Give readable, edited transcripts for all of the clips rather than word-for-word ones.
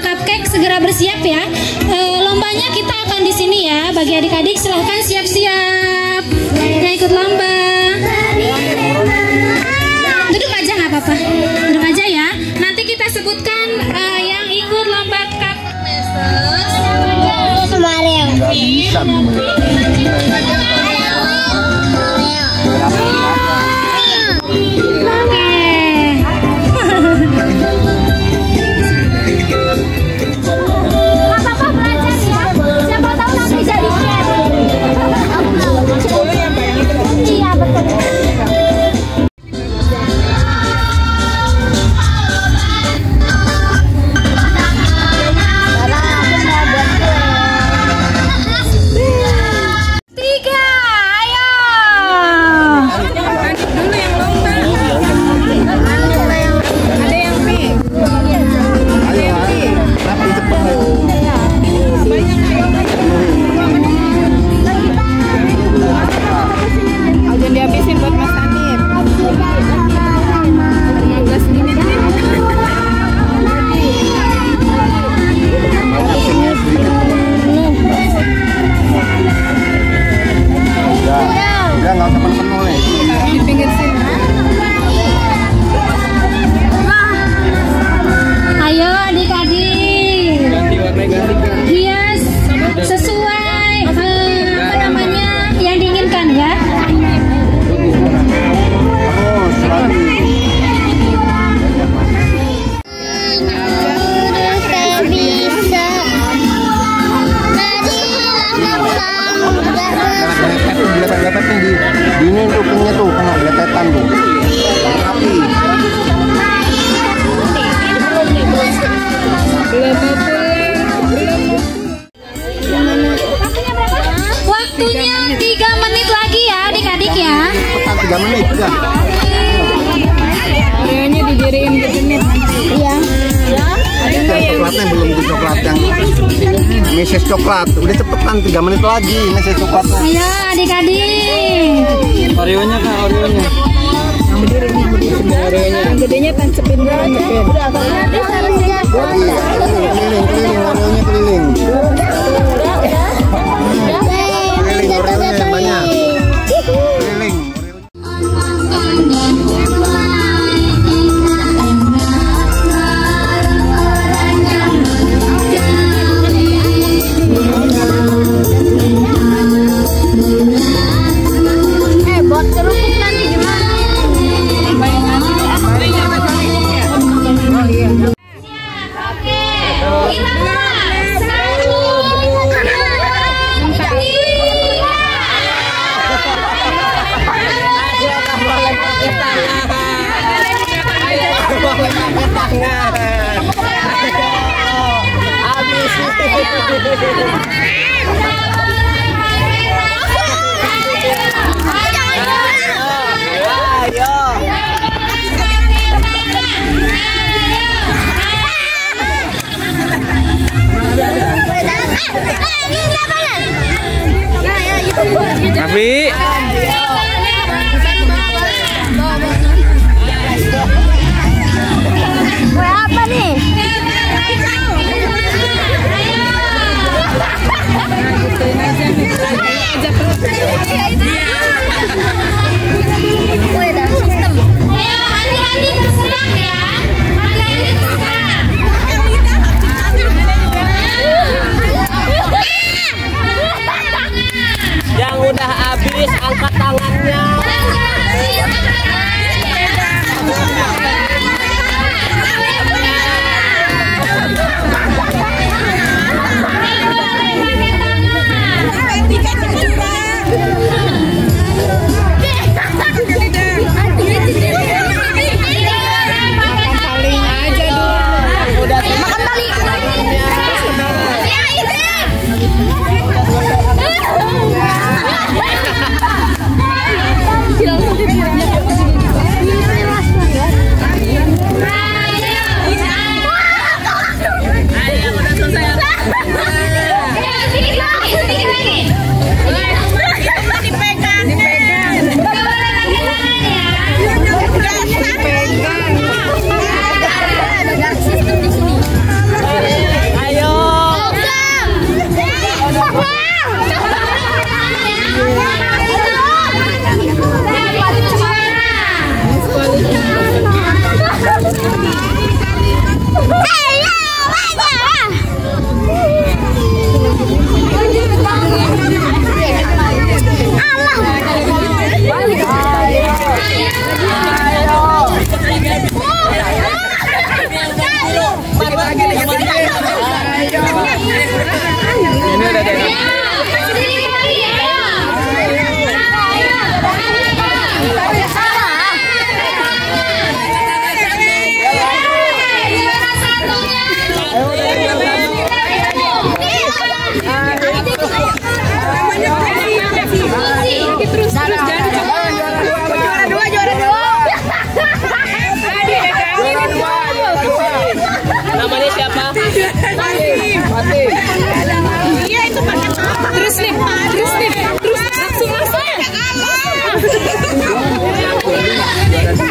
cupcake segera bersiap ya. Lombanya kita akan di sini ya. Bagi adik-adik silahkan siap-siap. Yang ikut lomba. Duduk aja nggak apa-apa. Duduk aja ya. Nanti kita sebutkan yang ikut lomba cupcake. Kemarin. Ini kupingnya tuh kena beletetan tuh. Api. Waktunya 3 menit lagi ya adik-adik ya. Cepetan 3 menit ya. Kayaknya didiriin ke menit. Iya. Yang coklatnya belum tuh coklat yang Mrs. coklat. Udah cepetan 3 menit lagi Mrs. coklatnya. Ayo adik-adik. Oreonya kak, Oreonya. Yang berdiri nih, Oreonya. Yang gedenya tancepin banget. Keliling, Oreonya keliling. Keliling, Oreonya yang banyak. Keliling. Buat kerupuk nanti gimana? Tapi Apa nih?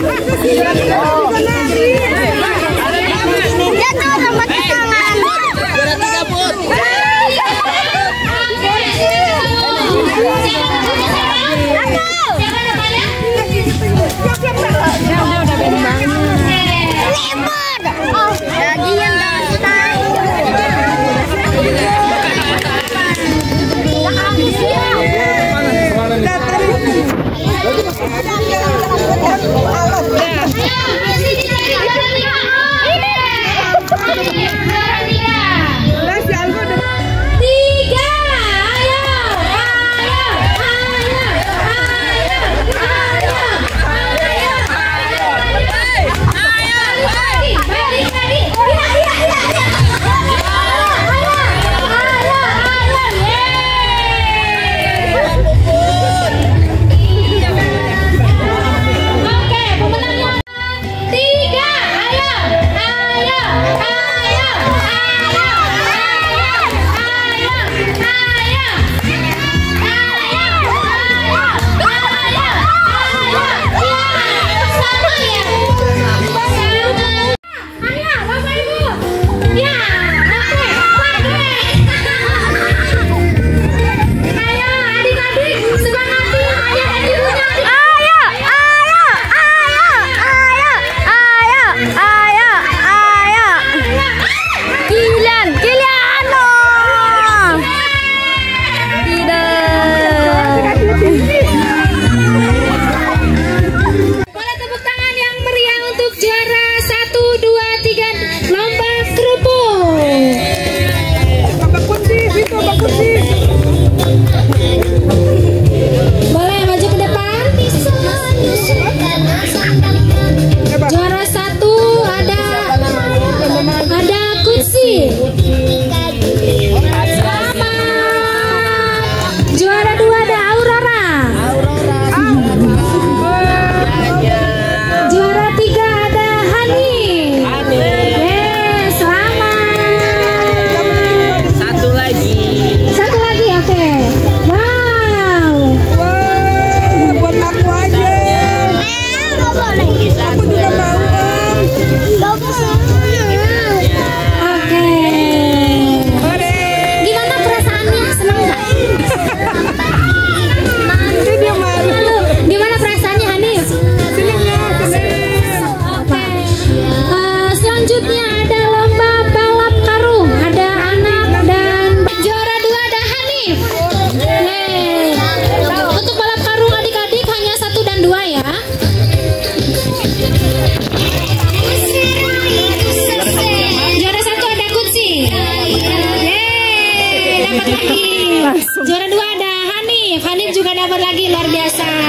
Juara 2 ada Hanif. Hanif juga dapat lagi, luar biasa.